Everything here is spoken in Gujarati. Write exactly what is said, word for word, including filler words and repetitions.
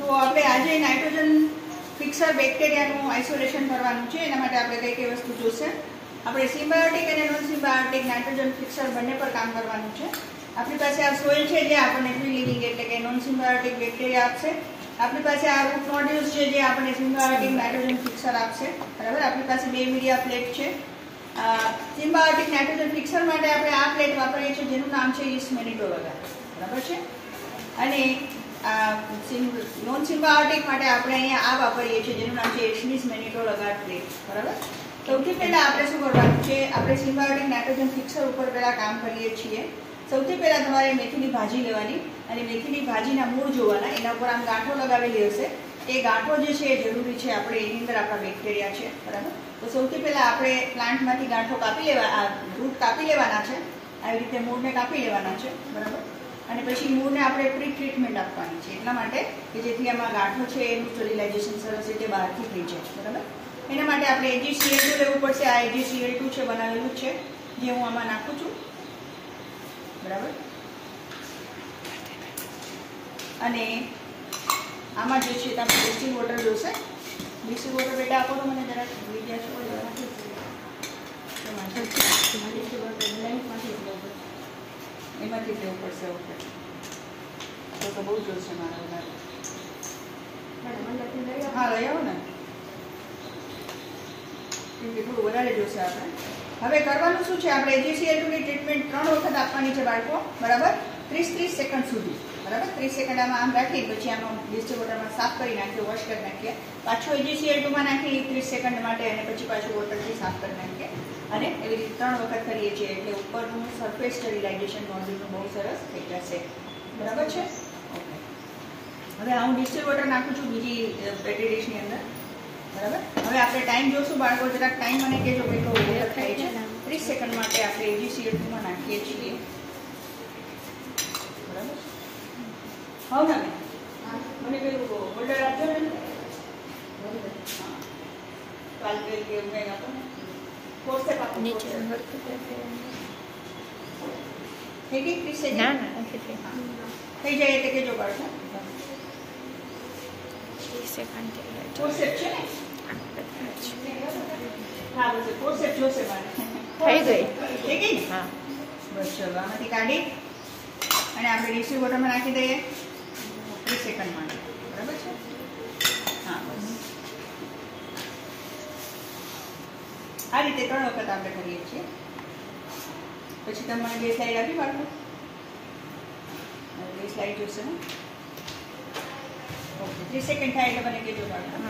તો આપણે આજે નાઇટ્રોજન ફિક્સર બેક્ટેરિયાનું આઇસોલેશન કરવાનું છે. એના માટે આપણે કઈ કઈ વસ્તુ જોશે. આપણે સિમ્બાયોટિક અને નોન સિમ્બાયોટિક નાઇટ્રોજન ફિક્સર બંને પર કામ કરવાનું છે. આપણી પાસે આ સોઇલ છે જે આપણને ફ્રી લિવિંગ એટલે કે નોન સિમ્બાયોટિક બેક્ટેરિયા આપશે. આપણી પાસે આ રૂટ નોડ્યુલ્સ છે જે આપણને સિમ્બાયોટિક નાઇટ્રોજન ફિક્સર આપશે. બરાબર. આપણી પાસે બે મીડિયા પ્લેટ છે. સિમ્બાયોટિક નાઇટ્રોજન ફિક્સર માટે આપણે આ પ્લેટ વાપરીએ છીએ જેનું નામ છે ઈસ્ટ મેનિટોલગા. બરાબર છે. અને નોન સિમ્બાયોટિક માટે આપણે અહીંયા આ વાપરીએ છીએ જેનું નામ છે એક્સમિસ મેનિટોલગા પ્લેટ. બરાબર. સૌથી પહેલા આપણે શું કરવાનું છે, આપણે સિમ્બાયોટિક નાઇટ્રોજન ફિક્સર ઉપર પહેલા કામ કરીએ છીએ. સૌથી પહેલા તમારે મેથીની ભાજી લેવાની અને મેથીની ભાજીના મૂળ જોવાના. એના ઉપર આમ ગાંઠો લગાવેલી હશે. એ ગાંઠો જે છે એ જરૂરી છે, આપણે એની અંદર આપણા બેક્ટેરિયા છે. બરાબર. તો સૌથી પહેલા આપણે પ્લાન્ટમાંથી ગાંઠો કાપી લેવા આ રૂટ કાપી લેવાના છે. આવી રીતે મૂળને કાપી લેવાના છે. બરાબર. અને પછી મૂળને આપણે પ્રી ટ્રીટમેન્ટ આપવાની છે એટલા માટે કે જેથી આમાં ગાંઠો છે એનું સ્ટરીલાઇઝેશન સરસ રીતે બહારથી થઈ જાય. બરાબર. એના માટે આપણે એજી સી એલ ટુ લેવું પડશે. આ એજી સી એલ ટુ છે બનાવેલું છે જે હું આમાં નાખું છું. બરાબર. અને આમાં જે છે તમે ડિસ્ટિલ વોટર જોશે. ડિસ્ટિલ વોટર બેટા આપો તો મને જરાક ભૂલી ગયા છો. એમાંથી લેવું પડશે. ઓકે. તો તો બહુ જોશે મારા વધારે. હા લઈ આવો ને, કેમ કે થોડું વધારે જોશે આપણે. હવે કરવાનું શું છે, આપણે એજી સી એલ ટુ ની ટ્રીટમેન્ટ ત્રણ વખત આપવાની છે બાળકો. બરાબર. ત્રીસ ત્રીસ સેકન્ડ સુધી. બરાબર. ત્રીસ સેકન્ડ આમાં આમ રાખી પછી આમાં ડિસ્ટિલ વોટરમાં સાફ કરી નાખીએ, વોશ કરી નાખીએ. પાછું એજી સી એલ ટુ માં નાખી ત્રીસ સેકન્ડ માટે અને પછી પાછું વોટરથી સાફ કરી નાખીએ. અને એવી રીતે ત્રણ વખત કરીએ છીએ એટલે ઉપરનું સરફેસ સ્ટરીલાઇઝેશન નોઝલનું બહુ સરસ થઈ જશે. બરાબર છે. ઓકે. હવે હું ડિસ્ટિલ વોટર નાખું છું બીજી પેટી ડિશની અંદર. બરાબર. હવે આપણે ટાઈમ જોશું બાળકો, જરાક ટાઈમ મને કહેજો કેટલો ઓવર થાય છે. ત્રીસ સેકન્ડ માટે આપણે એજી સી એલ ટુ માં નાખીએ છીએ. બરાબર. હા ને મને પેલું હોલ્ડર આપજો ને. કાલ પેલ કે એવું કંઈ આપો ને. ફોર્સે પાકો નીચે થઈ ગઈ ત્રીસ સેકન્ડ. ના ના થઈ જાય એટલે કેજો બાળકો. ત્રીસ સેકન્ડ ફોર્સેપ છે ને. હા બસ ફોર્સેપ જોશે મારે. થઈ ગઈ થઈ ગઈ ને. હા બસ ચલો આમાંથી કાઢી અને આપણે ડિસ્ટિલ વોટરમાં નાખી દઈએ ત્રીસ સેકન્ડ માટે. બરાબર છે. હા બસ આ રીતે ત્રણ વખત આપણે કરીએ છીએ. પછી તમે મને બે સ્લાઇડ આપી બાળકો. બે સ્લાઇડ જોશે ને. ઓકે. ત્રીસ સેકન્ડ થાય એટલે મને કહેજો બાળકો.